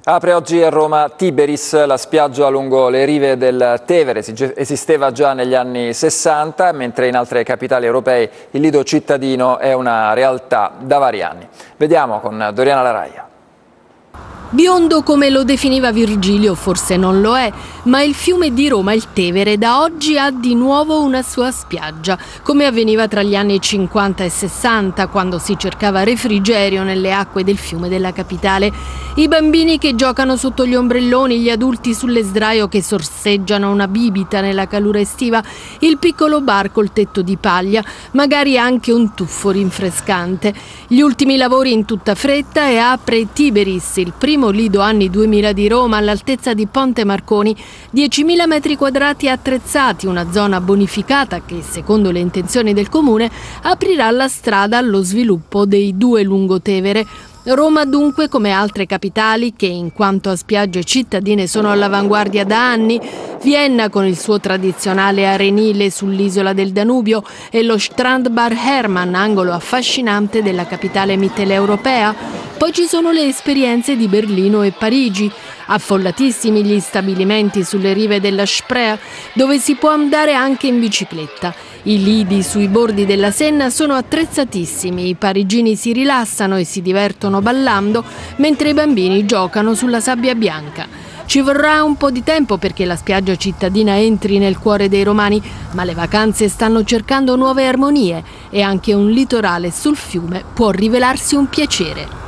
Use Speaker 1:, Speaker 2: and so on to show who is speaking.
Speaker 1: Apre oggi a Roma Tiberis, la spiaggia lungo le rive del Tevere. Esisteva già negli anni 60, mentre in altre capitali europee il lido cittadino è una realtà da vari anni. Vediamo con Doriana Laraia.
Speaker 2: Biondo come lo definiva Virgilio forse non lo è, ma il fiume di Roma, il Tevere, da oggi ha di nuovo una sua spiaggia, come avveniva tra gli anni 50 e 60, quando si cercava refrigerio nelle acque del fiume della capitale. I bambini che giocano sotto gli ombrelloni, gli adulti sulle sdraio che sorseggiano una bibita nella calura estiva, il piccolo bar col tetto di paglia, magari anche un tuffo rinfrescante. Gli ultimi lavori in tutta fretta e apre Tiberis, il primo lido anni 2000 di Roma, all'altezza di Ponte Marconi, 10.000 metri quadrati attrezzati, una zona bonificata che, secondo le intenzioni del comune, aprirà la strada allo sviluppo dei due lungotevere. Roma dunque, come altre capitali che in quanto a spiagge cittadine sono all'avanguardia da anni, Vienna con il suo tradizionale arenile sull'isola del Danubio e lo Strandbar Hermann, angolo affascinante della capitale mitteleuropea. Poi ci sono le esperienze di Berlino e Parigi, affollatissimi gli stabilimenti sulle rive della Spree, dove si può andare anche in bicicletta. I lidi sui bordi della Senna sono attrezzatissimi, i parigini si rilassano e si divertono ballando, mentre i bambini giocano sulla sabbia bianca. Ci vorrà un po' di tempo perché la spiaggia cittadina entri nel cuore dei romani, ma le vacanze stanno cercando nuove armonie e anche un litorale sul fiume può rivelarsi un piacere.